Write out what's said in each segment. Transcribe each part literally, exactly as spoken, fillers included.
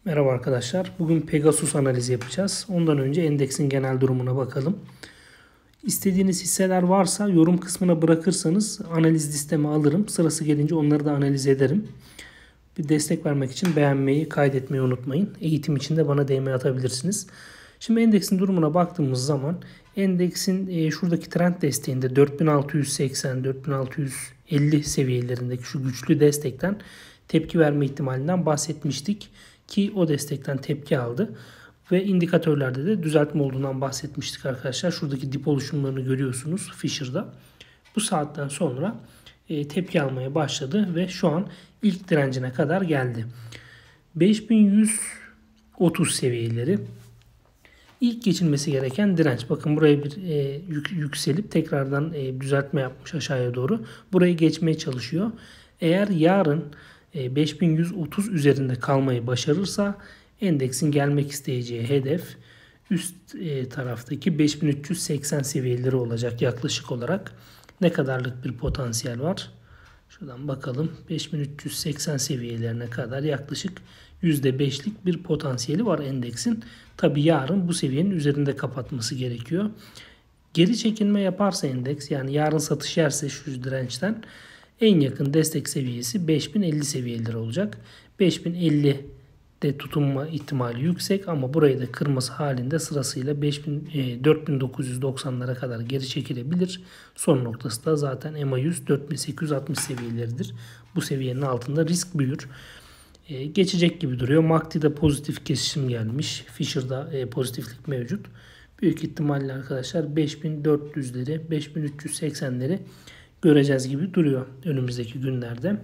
Merhaba arkadaşlar. Bugün Pegasus analizi yapacağız. Ondan önce endeksin genel durumuna bakalım. İstediğiniz hisseler varsa yorum kısmına bırakırsanız analiz listeme alırım. Sırası gelince onları da analiz ederim. Bir destek vermek için beğenmeyi, kaydetmeyi unutmayın. Eğitim için de bana D M atabilirsiniz. Şimdi endeksin durumuna baktığımız zaman endeksin e, şuradaki trend desteğinde dört bin altı yüz seksen dört bin altı yüz elli seviyelerindeki şu güçlü destekten tepki verme ihtimalinden bahsetmiştik ki o destekten tepki aldı. Ve indikatörlerde de düzeltme olduğundan bahsetmiştik arkadaşlar. Şuradaki dip oluşumlarını görüyorsunuz Fisher'da. Bu saatten sonra e, tepki almaya başladı ve şu an ilk direncine kadar geldi. beş bin yüz otuz seviyeleri ilk geçilmesi gereken direnç. Bakın buraya bir e, yük, yükselip tekrardan e, düzeltme yapmış aşağıya doğru. Burayı geçmeye çalışıyor. Eğer yarın e, beş bin yüz otuz üzerinde kalmayı başarırsa endeksin gelmek isteyeceği hedef üst e, taraftaki beş bin üç yüz seksen seviyeleri olacak yaklaşık olarak. Ne kadarlık bir potansiyel var? Şuradan bakalım. beş bin üç yüz seksen seviyelerine kadar yaklaşık yüzde beşlik bir potansiyeli var endeksin. Tabi yarın bu seviyenin üzerinde kapatması gerekiyor. Geri çekilme yaparsa endeks, yani yarın satış yerse şu dirençten, en yakın destek seviyesi beş bin elli seviyeleri olacak. beş bin elli de tutunma ihtimali yüksek ama burayı da kırması halinde sırasıyla beş bin, e, dört bin dokuz yüz doksanlara kadar geri çekilebilir. Son noktası da zaten E M A yüz dört bin sekiz yüz altmış seviyeleridir. Bu seviyenin altında risk büyür. E, geçecek gibi duruyor. M A C D'de pozitif kesişim gelmiş. Fisher'da e, pozitiflik mevcut. Büyük ihtimalle arkadaşlar beş bin dört yüzleri, beş bin üç yüz seksenleri göreceğiz gibi duruyor önümüzdeki günlerde.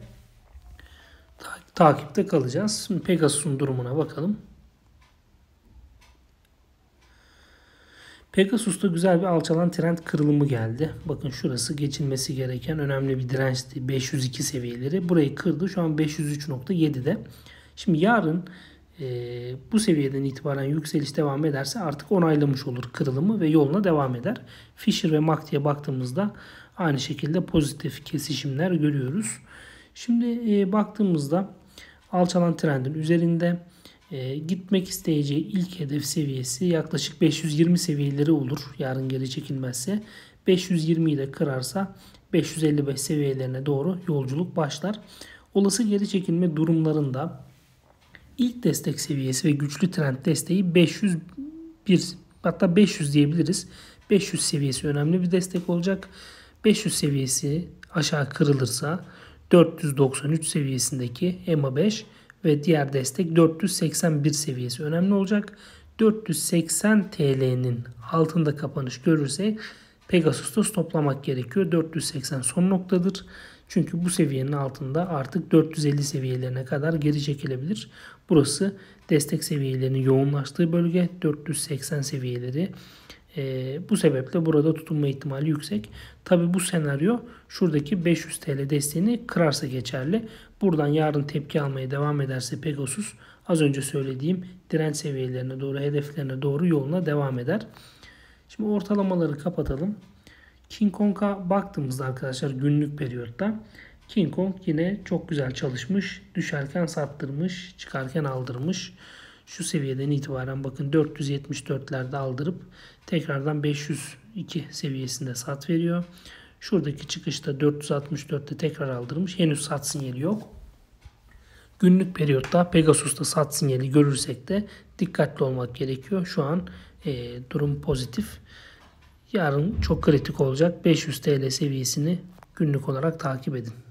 Takipte kalacağız. Şimdi Pegasus'un durumuna bakalım. Pegasus'ta güzel bir alçalan trend kırılımı geldi. Bakın şurası geçilmesi gereken önemli bir dirençti. beş yüz iki seviyeleri. Burayı kırdı. Şu an beş yüz üç nokta yedi'de. Şimdi yarın e, bu seviyeden itibaren yükseliş devam ederse artık onaylamış olur kırılımı ve yoluna devam eder. Fisher ve M A C D'ye baktığımızda aynı şekilde pozitif kesişimler görüyoruz. Şimdi e, baktığımızda alçalan trendin üzerinde e, gitmek isteyeceği ilk hedef seviyesi yaklaşık beş yüz yirmi seviyeleri olur. Yarın geri çekilmezse beş yüz yirmiyi de kırarsa beş yüz elli beş seviyelerine doğru yolculuk başlar. Olası geri çekilme durumlarında ilk destek seviyesi ve güçlü trend desteği beş yüz bir, hatta beş yüz diyebiliriz. beş yüz seviyesi önemli bir destek olacak. beş yüz seviyesi aşağı kırılırsa dört yüz doksan üç seviyesindeki E M A beş ve diğer destek dört yüz seksen bir seviyesi önemli olacak. dört yüz seksen T L'nin altında kapanış görürse Pegasus'ta stoplamak gerekiyor. dört yüz seksen son noktadır. Çünkü bu seviyenin altında artık dört yüz elli seviyelerine kadar geri çekilebilir. Burası destek seviyelerinin yoğunlaştığı bölge. dört yüz seksen seviyeleri. E, bu sebeple burada tutunma ihtimali yüksek. Tabi bu senaryo şuradaki beş yüz T L desteğini kırarsa geçerli. Buradan yarın tepki almaya devam ederse Pegasus az önce söylediğim direnç seviyelerine doğru, hedeflerine doğru yoluna devam eder. Şimdi ortalamaları kapatalım. King Kong'a baktığımızda arkadaşlar günlük periyotta King Kong yine çok güzel çalışmış. Düşerken sattırmış, çıkarken aldırmış. Şu seviyeden itibaren bakın dört yüz yetmiş dört'lerde aldırıp tekrardan beş yüz iki seviyesinde sat veriyor. Şuradaki çıkışta dört yüz altmış dört'te tekrar aldırmış. Henüz sat sinyali yok. Günlük periyotta Pegasus'ta sat sinyali görürsek de dikkatli olmak gerekiyor. Şu an e, durum pozitif. Yarın çok kritik olacak. beş yüz T L seviyesini günlük olarak takip edin.